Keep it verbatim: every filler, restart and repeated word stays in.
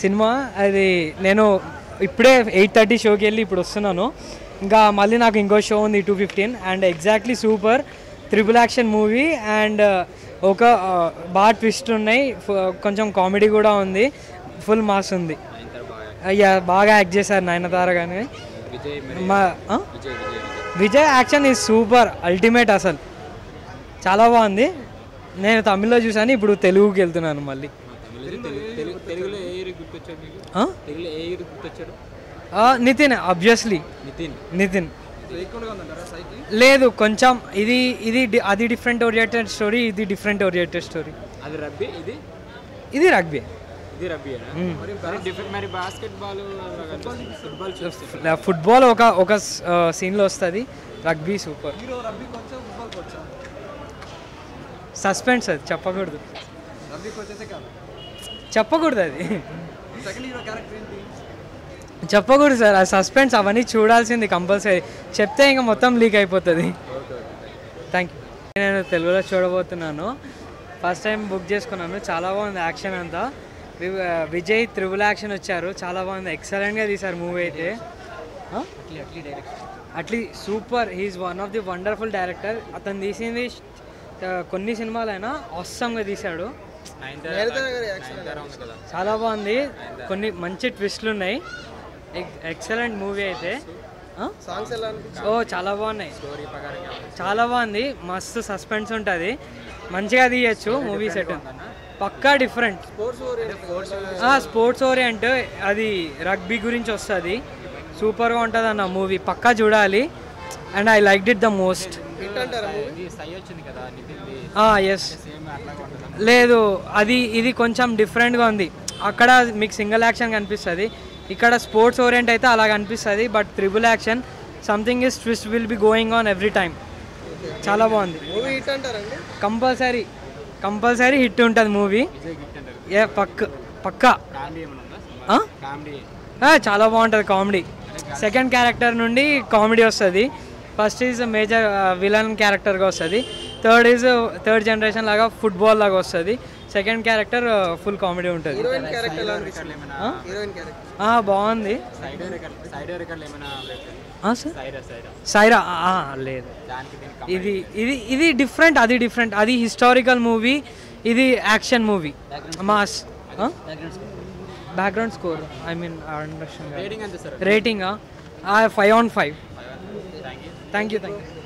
Cinema అది నేను ఇప్పుడే ఎయిట్ థర్టీ షోకి వెళ్ళి ఇప్పుడు వస్తున్నాను. ఇంకా మళ్ళీ నాకు ఇంకో షో ఉంది two fifteen and exactly super triple action movie and ఒక బాగా ట్విస్ట్ ఉన్నాయి, కొంచెం కామెడీ కూడా ఉంది, ఫుల్ మాస్ ఉంది. అయ్యా బాగా యాక్ట్ చేశారు నయనతార కానీ. మా Vijay action is super ultimate, అసలు చాలా బాగుంది. నేను తమిళ్లో చూసాను, ఇప్పుడు తెలుగుకి వెళ్తున్నాను మళ్ళీ. నితిన్ ఆబ్వియస్లీ నితిన్ లేదు కొంచెం ఇది ఇది అది డిఫరెంట్ ఓరియంటెడ్ స్టోరీ, ఇది డిఫరెంట్ ఓరియంటెడ్ స్టోరీ. ఇది రగ్బీ. ఫుట్బాల్ ఒక ఒక సీన్లో వస్తుంది, రగ్బీ సూపర్. సస్పెన్స్ అది చెప్పకూడదు, చెప్పకూడదు అది చెప్పకూడదు సార్, ఆ సస్పెన్స్ అవన్నీ చూడాల్సింది కంపల్సరీ, చెప్తే ఇంకా మొత్తం లీక్ అయిపోతుంది. Thank you. నేను తెలుగులో చూడబోతున్నాను, ఫస్ట్ టైం బుక్ చేసుకున్నాను. చాలా బాగుంది యాక్షన్ అంతా. విజయ్ త్రిబుల్ యాక్షన్ వచ్చారు, చాలా బాగుంది, ఎక్సలెంట్గా తీశారు మూవీ అయితే. Atlee super, he's one of the wonderful director. అతను తీసింది కొన్ని సినిమాలైనా ఆసమ్గా తీశాడు, చాలా బాగుంది, కొన్ని మంచి ట్విస్ట్లు ఉన్నాయి, ఎక్సలెంట్ మూవీ అయితే. ఓ చాలా బాగున్నాయి, చాలా బాగుంది, మస్తు సస్పెన్స్ ఉంటుంది, మంచిగా తీయచ్చు మూవీ సెట్, పక్కా డిఫరెంట్. స్పోర్ట్స్ ఓరియంట్, అది రగ్బీ గురించి వస్తుంది, సూపర్గా ఉంటుంది అన్న మూవీ, పక్కా చూడాలి. And I like it the most. Yes లేదు, అది ఇది కొంచెం డిఫరెంట్గా ఉంది. అక్కడ మీకు సింగిల్ యాక్షన్ కనిపిస్తుంది, ఇక్కడ స్పోర్ట్స్ ఓరియంట్ అయితే అలా కనిపిస్తుంది, but triple action something is twist will be going on every time. చాలా బాగుంది, కంపల్సరీ కంపల్సరీ హిట్ ఉంటుంది మూవీ. ఏ పక్క పక్కా చాలా బాగుంటుంది కామెడీ. సెకండ్ క్యారెక్టర్ నుండి కామెడీ వస్తుంది, ఫస్ట్ ఈజ్ మేజర్ విలన్ క్యారెక్టర్గా వస్తుంది, థర్డ్ ఈజ్ థర్డ్ జనరేషన్ లాగా ఫుట్బాల్ లాగా వస్తుంది, సెకండ్ క్యారెక్టర్ ఫుల్ కామెడీ ఉంటుంది. బాగుంది. సైరా లేదు, ఇది ఇది ఇది డిఫరెంట్, అది డిఫరెంట్, అది హిస్టారికల్ మూవీ, ఇది action movie, mass. Background score I mean understand. Rating five on five. Thank you thank you